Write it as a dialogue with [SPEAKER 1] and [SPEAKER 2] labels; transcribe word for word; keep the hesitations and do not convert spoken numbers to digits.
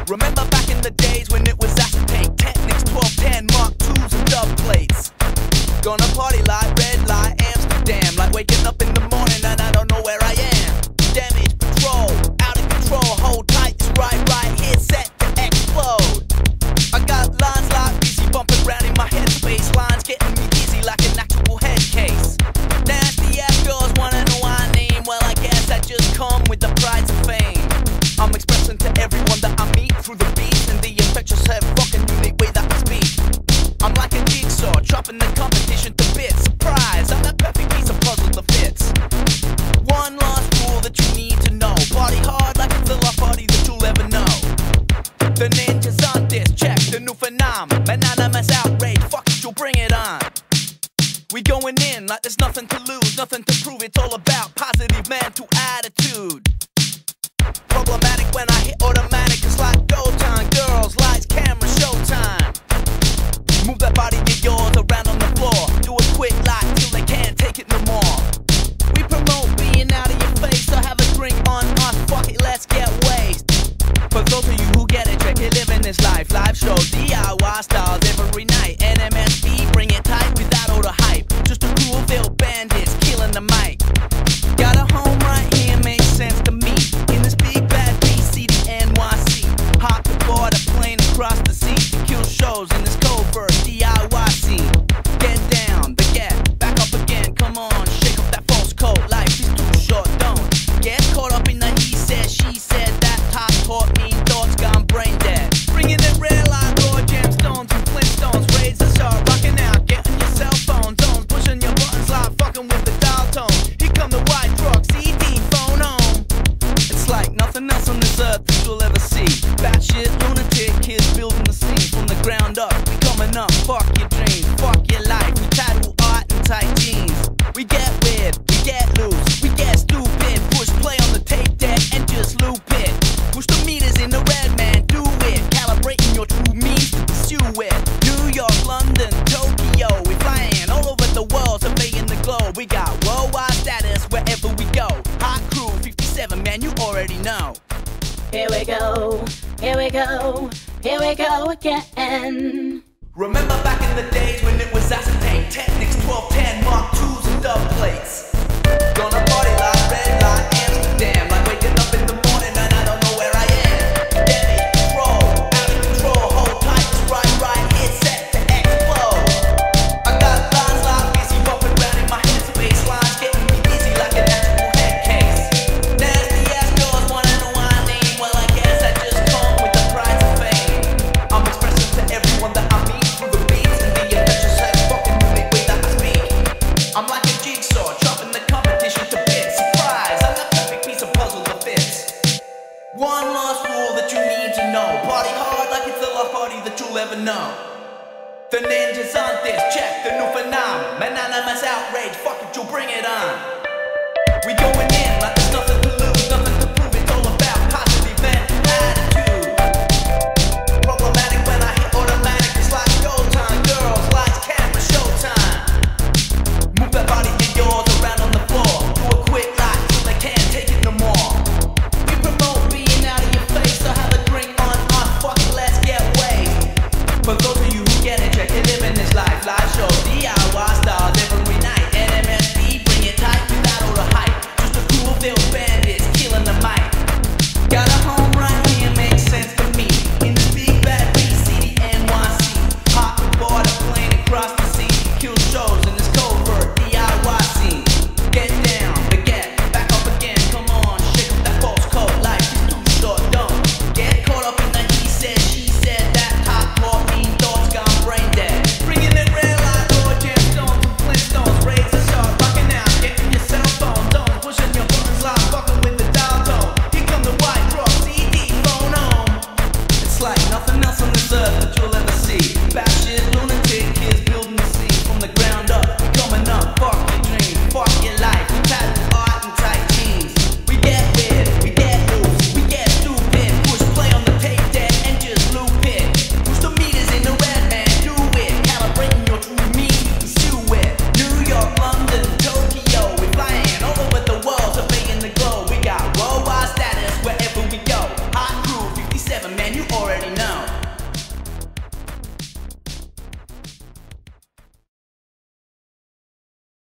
[SPEAKER 1] Remember back in the days when it was acetate, Technics, twelve ten, Mark twos and dub plates. Gonna party like red light Amsterdam, like waking up in the morning and I don't know where I am. Damage patrol, out of control, hold tight, it's right, right here, set to explode. I got lines like busy bumping round in my headspace, lines getting me dizzy like an actual head case. Nasty ass girls wanna know my name, well I guess I just come with the prize of fame. I'm expressing to everyone that I meet through the beats and the infectious head fucking unique way that I speak. I'm like a jigsaw, chopping the competition to bits. Surprise, I'm that perfect piece of puzzle that fits. One last rule that you need to know: party hard like it's the last party that you'll ever know. The ninjas on this, check the new phenomenon. Anonymous outrage, fuck it, you'll bring it on. We going in like there's nothing to lose, nothing to prove. It's all about positive mental attitude. Problematic when I hit automatic, it's like go time. Girls, lights, camera, showtime. Move that body of yours around on the floor. Do a quick like till they can't take it no more. We promote being out of your face, so have a drink on us, fuck it, let's get wasted. For those of you who get it, check it, living this life. Live shows, D I Y styles every night. N M S B, bring it tight without all the hype. Just a crew of ill bandits killing the mic. Got a home right here, makes sense to me. In this big bad B C, the N Y C. Hop the board, a plane across the sea to kill shows in this covert D I Y scene. Get down, but get back up again. Come on, shake up that false coat. Life is too short, don't get caught up in the he said, she said. That top taught me thoughts gone brain dead. Bringing in red line, raw gemstones and flintstones. Razor sharp, rocking out, getting your cell phone zones, pushing your buttons like fucking with the dial tone. Here come the white truck, C D, phone home. It's like nothing else on this earth that you'll ever see. Batshit lunatic kids building the scene from the ground up. We coming up, fuck your dreams, fuck your life. We tattoo art and tight jeans. We get weird, we get loose, we get stupid. Push play on the tape deck and just loop it. Push the meters in the red, man, do it. Calibrating your true means to pursue it. New York, London, Tokyo, we flying all over the world, surveying the globe. We got worldwide status wherever we go. Hot crew fifty-seven, man, you already know.
[SPEAKER 2] Here we go, here we go, here we go again.
[SPEAKER 1] Remember back in the days when it was acetate, Technics, twelve ten, Mark twos and dub plates. Gonna